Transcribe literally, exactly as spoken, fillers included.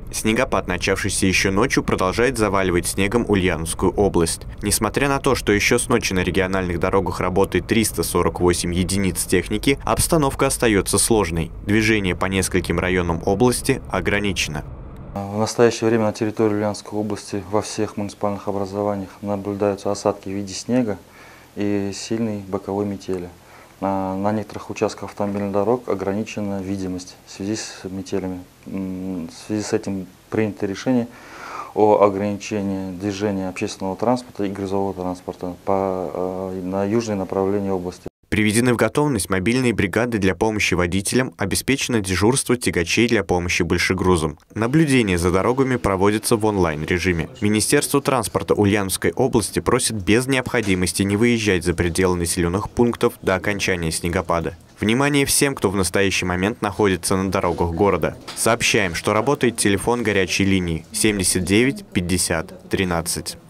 Снегопад, начавшийся еще ночью, продолжает заваливать снегом Ульяновскую область. Несмотря на то, что еще с ночи на региональных дорогах работает триста сорок восемь единиц техники, обстановка остается сложной. Движение по нескольким районам области ограничено. В настоящее время на территории Ульяновской области во всех муниципальных образованиях наблюдаются осадки в виде снега и сильной боковой метели. На, на некоторых участках автомобильных дорог ограничена видимость в связи с метелями. В связи с этим принято решение о ограничении движения общественного транспорта и грузового транспорта по, на южное направление области. Приведены в готовность мобильные бригады для помощи водителям, обеспечено дежурство тягачей для помощи большегрузам. Наблюдение за дорогами проводится в онлайн-режиме. Министерство транспорта Ульяновской области просит без необходимости не выезжать за пределы населенных пунктов до окончания снегопада. Внимание всем, кто в настоящий момент находится на дорогах города. Сообщаем, что работает телефон горячей линии семьдесят девять пятьдесят тринадцать.